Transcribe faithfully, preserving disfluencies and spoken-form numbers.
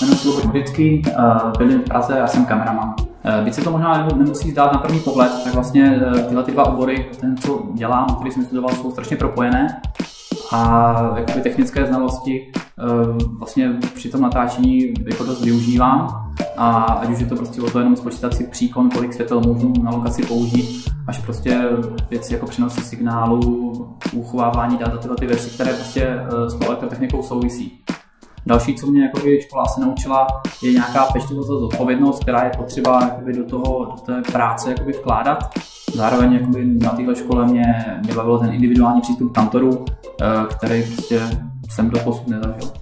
jmenuji se Luboš Mořický, bydlím v Praze, já jsem kameraman. Byť se to možná nemusí zdát na první pohled, tak vlastně tyhle ty dva obory, ten, co dělám, který jsem studoval, jsou strašně propojené. A jakoby technické znalosti vlastně při tom natáčení jako dost využívám. A ať už je to prostě o to jenom spočítat si příkon, kolik světel můžu na lokaci použít, až prostě věci jako přenosy signálu, uchovávání dat a tyhle ty věci, které prostě s tou elektrotechnikou souvisí. Další, co mě jakoby škola se naučila, je nějaká pečlivost a zodpovědnost, která je potřeba jakoby do, toho, do té práce jakoby vkládat. Zároveň jakoby na téhle škole mě, mě bavil ten individuální přístup k kantoru, který prostě jsem doposud nezažil.